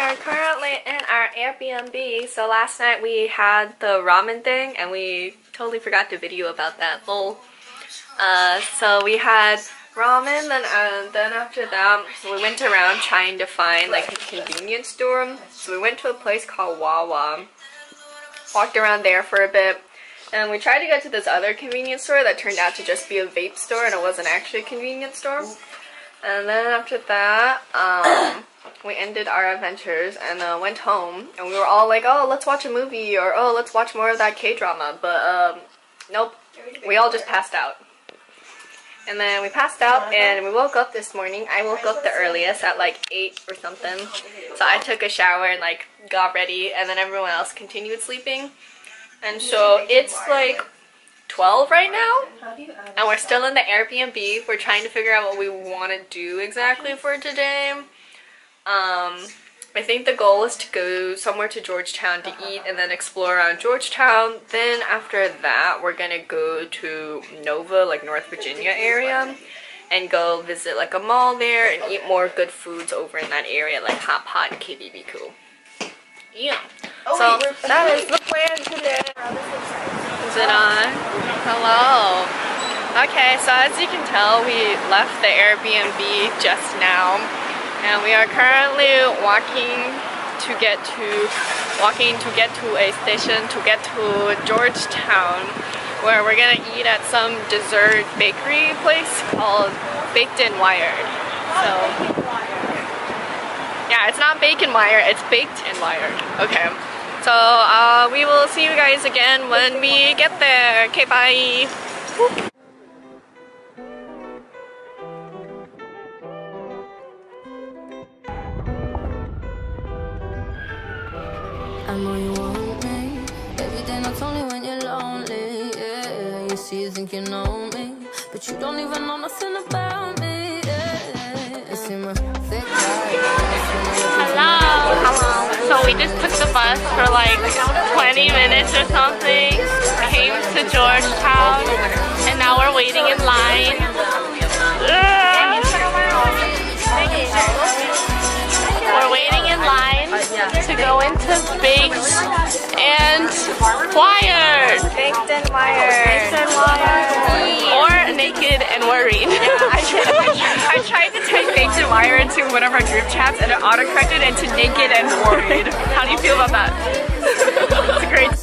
are currently in our Airbnb. So last night we had the ramen thing and we totally forgot to video about that. Lol. So we had ramen and then after that we went around trying to find like a convenience store. So we went to a place called Wawa. Walked around there for a bit. And we tried to go to this other convenience store that turned out to just be a vape store and it wasn't actually a convenience store. And then after that, we ended our adventures and went home. And we were all like, oh, let's watch a movie or oh, let's watch more of that K-drama. But nope, we all just passed out. And then we passed out and we woke up this morning. I woke up the earliest at like 8 or something. So I took a shower and like got ready and then everyone else continued sleeping. And so it's like 12 right now, and we're still in the Airbnb. We're trying to figure out what we want to do exactly for today. I think the goal is to go somewhere to Georgetown to eat and then explore around Georgetown. Then after that, we're gonna go to Nova, like North Virginia area, and go visit like a mall there and eat more good foods over in that area, like Hot Pot and KBBQ. Yeah. So that is the plan today. Is it on? Hello. Okay, so as you can tell, we left the Airbnb just now, and we are currently walking to get to a station to get to Georgetown, where we're gonna eat at some dessert bakery place called Baked and Wired. So yeah, it's not bacon wire, it's baked and wired. Okay. So we will see you guys again when we get there. Okay, bye. I know you want me. Every day, not only when you're lonely. Yeah, you see, you think you know me, but you don't even know nothing about me. Yeah, you see my thick Hello. So we just took the bus for like 20 minutes or something, came to Georgetown, and now we're waiting in line. We're waiting in line to go into Baked and Wired. Baked and Wired. Baked and Wired. Or Naked and Worried. I tried to type Baked and Wired into one of our group chats and it autocorrected into Naked and Worried. How do you feel about that? It's great.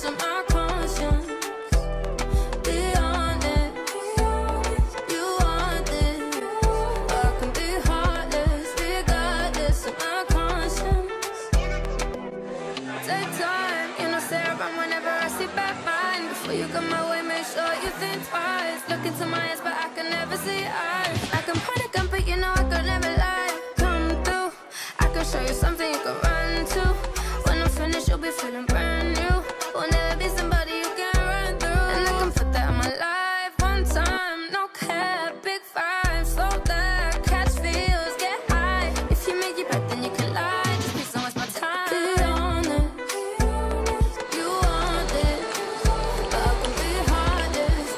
Look into my eyes, but I can never see eyes. I can point a gun, but you know I could never lie. Come through, I can show you something you can run to. When I'm finished, you'll be feeling brand new. Will never be somebody you can run through. And I can put that in my life one time. No cap, big five, slow that, catch feels, get high. If you make it back, then you can lie. Just please don't waste my time. Be honest, you want it, but I can be heartless.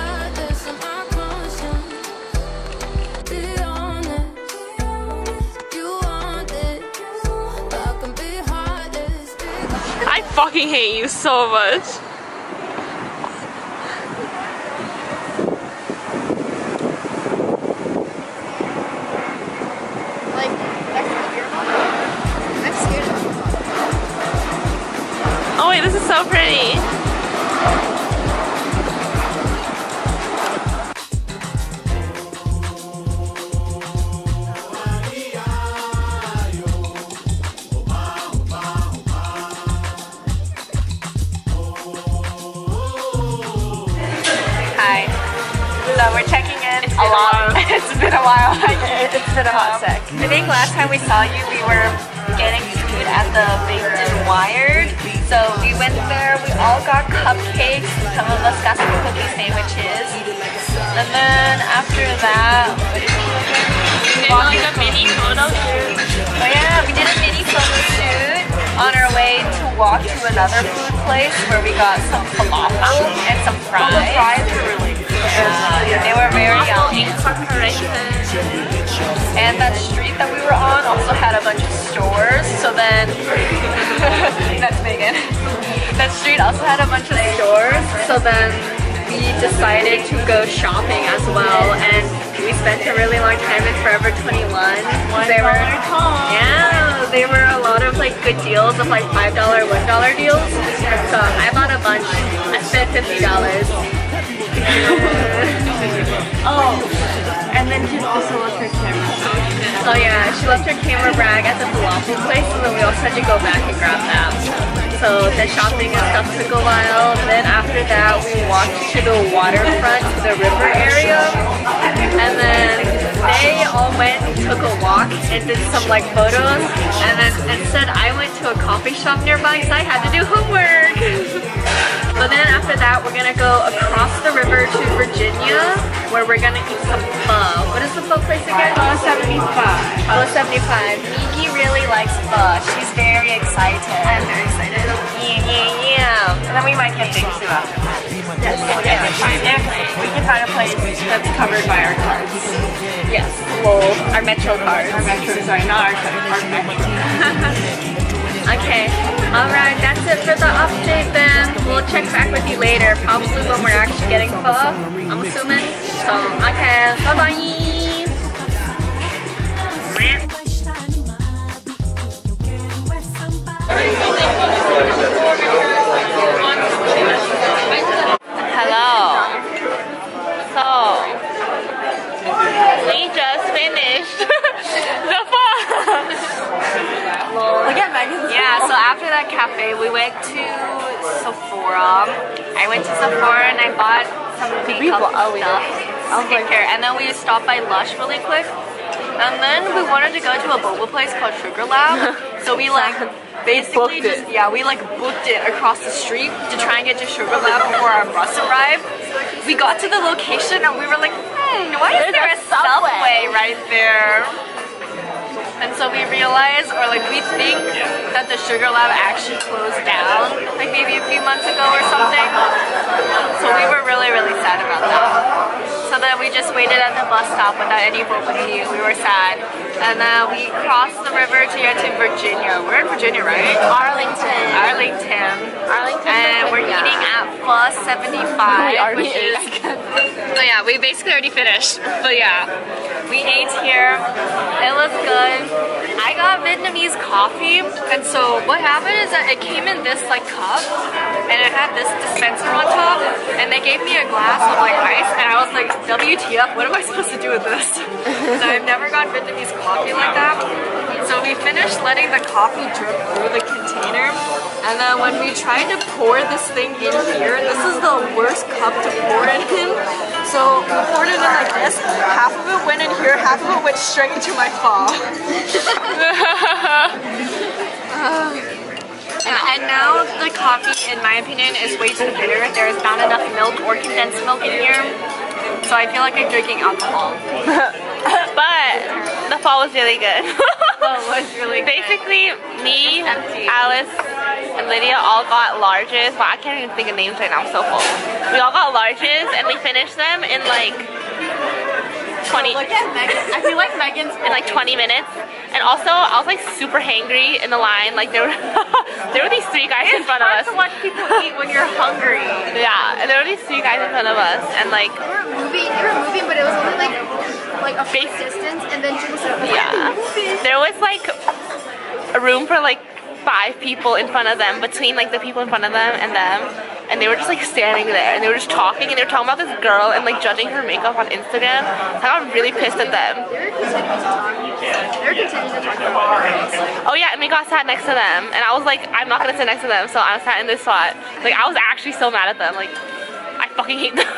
I fucking hate you so much. Oh wait, this is so pretty. So we're checking in a lot. It's been a while. It's been a hot sec. I think last time we saw you, we were getting food at the Baked and Wired. So we went there. We all got cupcakes. Some of us got some cookie sandwiches. And then after that, what did we do? We did like a mini photo shoot. Oh yeah, we did a mini photo shoot on our way to walk to another food place where we got some falafel and some fries. Oh, the fries were really good. They were very yummy. And that street that we were on also had a bunch of stores. So then, that's Megan. That street also had a bunch of stores. So then we decided to go shopping as well. And we spent a really long time in Forever 21. They were a lot of like good deals of like $5, $1 deals. So I bought a bunch. I spent $50. Oh, and then she also left her camera. So yeah, she left her camera bag at the falafel place, and then we also had to go back and grab that. So the shopping and stuff took a while. Then after that, we walked to the waterfront, to the river area, and then they all went and took a walk and did some like photos. And then instead, I went to a coffee shop nearby because I had to do homework. But then after that, we're gonna go across the river to Virginia, where we're gonna eat some pho. What is the pho place again? Oh, 75. Oh, 75. Miki really likes pho. She's very excited. I'm very excited. Yeah. And then we might get things too after that. Yes. If we can find a place that's covered by our cards. Yes. Well, our Metro cards. Our Metro, sorry, not our cards, our Metro. Okay. Alright, that's it for the update then. We'll check back with you later, probably when we're actually getting pho, I'm assuming. So, okay. Bye-bye. Hello. So, we just finished the pho. Yeah, so after that cafe, we went to Sephora. I went to Sephora and I bought some makeup stuff, skincare, and then we stopped by Lush really quick. And then we wanted to go to a boba place called Sugar Lab. So we like basically just, we like booked it across the street to try and get to Sugar Lab before our bus arrived. We got to the location and we were like, why is there a subway right there? And so we realized, or like we think that the Sugar Lab actually closed down, like maybe a few months ago or something. So we were really, really sad about that. So then we just waited at the bus stop without any boba tea. We were sad. And then we crossed the river to get to Virginia. We're in Virginia, right? Arlington. And we're eating at Plus 75. We already ate. So yeah, we basically already finished. But yeah, we ate here. It was good. I got Vietnamese coffee, and so what happened is that it came in this like cup, and it had this dispenser on top, and they gave me a glass of like ice, and I was like, WTF, what am I supposed to do with this? So I've never got Vietnamese coffee like that. So we finished letting the coffee drip through the container, and then when we tried to pour this thing in here, this is the worst cup to pour it in. So we poured it in like this, half of it went in here, half of it went straight into my pho. And now the coffee, in my opinion, is way too bitter. There is not enough milk or condensed milk in here. So I feel like I'm drinking alcohol. But the pho was really good. Basically, me, Alice, and Lydia all got larges. Well, I can't even think of names right now, I'm so full. We all got larges and we finished them in like 20. Look at Megan. I feel like Megan's in like 20 minutes. And also, I was like super hangry in the line. Like there were these three guys in front of us. It's hard to watch people eat when you're hungry. Yeah, and there were these three guys in front of us, and like they were moving, but it was only like a big distance, and then she was like, yeah, there was like a room for like 5 people in front of them, between like the people in front of them, and they were just like standing there, and they were just talking, and they were talking about this girl and like judging her makeup on Instagram. So I got really pissed at them. They're continuing to talk about her. Oh yeah, and we got sat next to them, and I was like, I'm not gonna sit next to them, so I sat in this spot. Like I was actually so mad at them. Like I fucking hate them.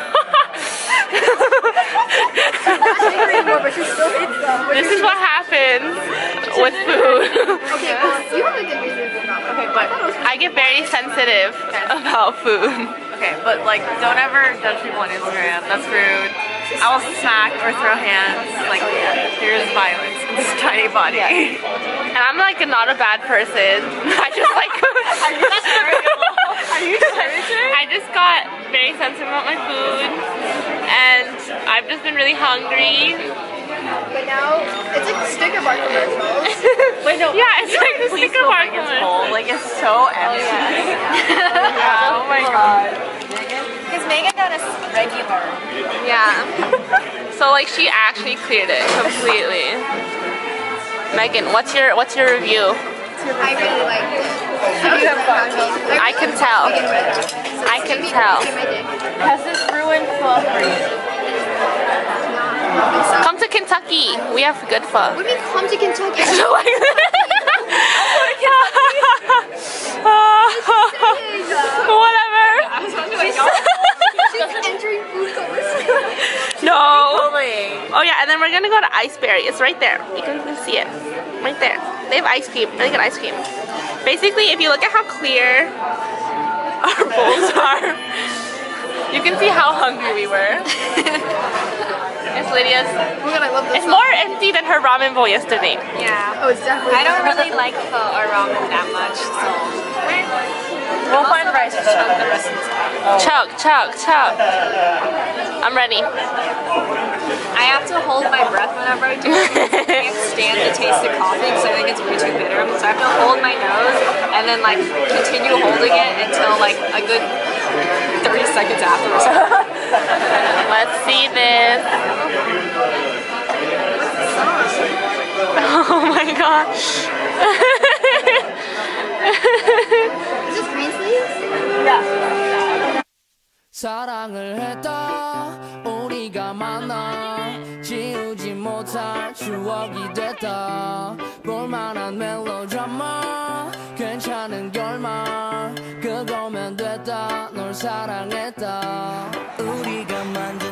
This is what happens with food. Okay, well, you have a good reason for that. Okay, but I get very sensitive about food. okay, but like, don't ever judge people on Instagram. That's rude. I will smack or throw hands. Like, there's violence in this tiny body. And I'm like not a bad person. I just like. Are I just got very sensitive about my food, and I've just been really hungry. But now it's like sticker bar commercials. Wait, no. Yeah, it's like the sticker bar commercial. Like it's so empty. Yeah. Oh my god. Because Megan got a regular. Yeah. So like she actually cleared it completely. Megan, what's your review? I really liked it. I can tell. I can tell. Has this ruined pho for you? Come to Kentucky. We have good pho. What do you mean come to Kentucky? Whatever. She's entering food courts. No. Oh yeah, and then we're gonna go to Iceberry. It's right there. You can see it. Right there. They have ice cream. Really good ice cream. Basically, if you look at how clear our bowls are, you can see how hungry we were. It's Lydia's. Oh my god, I love this. It's more empty than her ramen bowl yesterday. Yeah. Oh, it's definitely. I don't really like pho or ramen that much, so We'll find rice for chug the rest of the time. Chug, chug, chug. I'm ready. I have to hold my breath whenever I do it. I can't stand the taste of coffee because I think it's way too bitter. So I have to hold my nose and then like continue holding it until like a good 30 seconds afterwards. Let's see this. Oh my gosh. Is this green sleeves? Yeah. 사랑을 했다 우리가 만나 지우지 못할 추억이 됐다 볼만한 멜로드라마 괜찮은 결말 그거면 됐다 널 사랑했다 우리가 만든